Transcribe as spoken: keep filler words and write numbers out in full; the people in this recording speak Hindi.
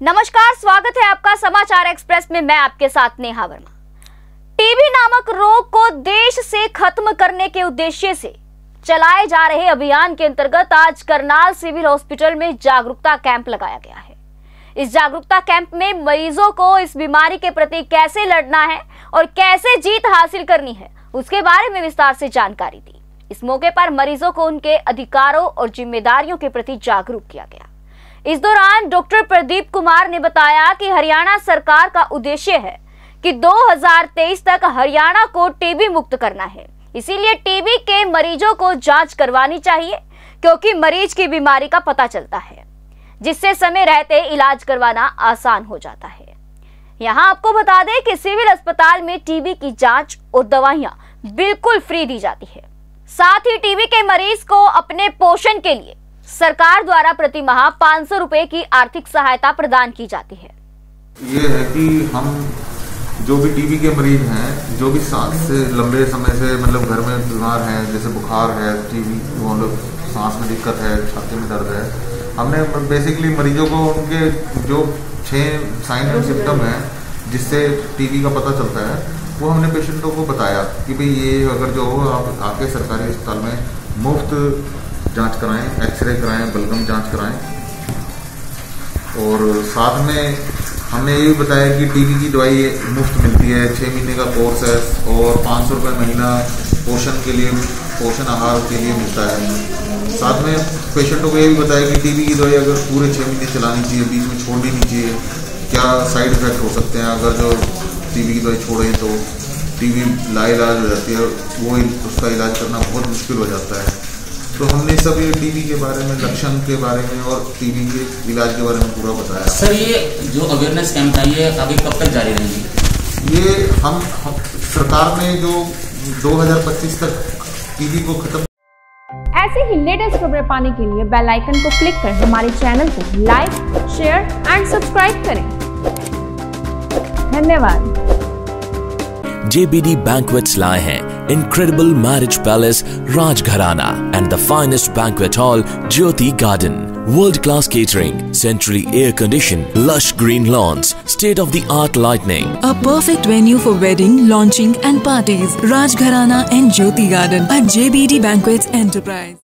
नमस्कार, स्वागत है आपका समाचार एक्सप्रेस में। मैं आपके साथ नेहा वर्मा। टीबी नामक रोग को देश से खत्म करने के उद्देश्य से चलाए जा रहे अभियान के अंतर्गत आज करनाल सिविल हॉस्पिटल में जागरूकता कैंप लगाया गया है। इस जागरूकता कैंप में मरीजों को इस बीमारी के प्रति कैसे लड़ना है और कैसे जीत हासिल करनी है, उसके बारे में विस्तार से जानकारी दी। इस मौके पर मरीजों को उनके अधिकारों और जिम्मेदारियों के प्रति जागरूक किया गया। इस दौरान डॉक्टर प्रदीप कुमार ने बताया कि हरियाणा सरकार का उद्देश्य है कि दो हज़ार तेईस तक हरियाणा को टीबी मुक्त करना है। इसीलिए टीबी के मरीजों को जांच करवानी चाहिए, क्योंकि मरीज की बीमारी का पता चलता है, जिससे समय रहते इलाज करवाना आसान हो जाता है। यहाँ आपको बता दें कि सिविल अस्पताल में टीबी की जांच और दवाइयाँ बिल्कुल फ्री दी जाती है। साथ ही टीबी के मरीज को अपने पोषण के लिए सरकार द्वारा प्रति माह पाँच सौ रुपए की आर्थिक सहायता प्रदान की जाती है। ये है कि हम जो भी टीबी के मरीज हैं, जो भी सांस से लंबे समय से मतलब घर में बीमार हैं, जैसे बुखार है, टीबी मतलब सांस में दिक्कत है, छाती में दर्द है, हमने बेसिकली मरीजों को उनके जो छः साइन एंड सिम्टम हैं जिससे टीबी का पता चलता है, वो हमने पेशेंटों को बताया कि भाई ये अगर जो हो आप आके सरकारी अस्पताल में मुफ्त जांच कराएं, एक्सरे कराएं, बलगम जांच कराएं। और साथ में हमने ये भी बताया कि टीबी की दवाई मुफ्त मिलती है, छः महीने का कोर्स है और पाँच सौ रुपये महीना पोषण के लिए, पोषण आहार के लिए मिलता है। साथ में पेशेंटों को ये भी बताया कि टीबी की दवाई अगर पूरे छः महीने चलानी चाहिए, बीच में छोड़नी नहीं चाहिए, क्या साइड इफेक्ट हो सकते हैं अगर जो टीबी की दवाई छोड़ें तो टीबी लाइलाज हो जाती है, वो उसका इलाज करना बहुत मुश्किल हो जाता है। तो हमने सब ये टीबी के बारे में, लक्षण के बारे में और टीबी के इलाज के बारे में पूरा बताया। सर, ये जो अवेयरनेस कैंप है ये आगे कब तक जारी रहेंगी? ये हम, हम सरकार ने जो दो हज़ार पच्चीस तक टीबी को खत्म। ऐसे ही लेटेस्ट खबरें पाने के लिए बेल आइकन को क्लिक कर हमारे चैनल को लाइक, शेयर एंड सब्सक्राइब करें। धन्यवाद। J B D Banquets लाए हैं incredible marriage palace Rajgharana and the finest banquet hall Jyoti Garden. World-class catering, centrally air-conditioned, lush green lawns, state-of-the-art lighting. A perfect venue for wedding, launching and parties. Rajgharana and Jyoti Garden at J B D Banquets Enterprise.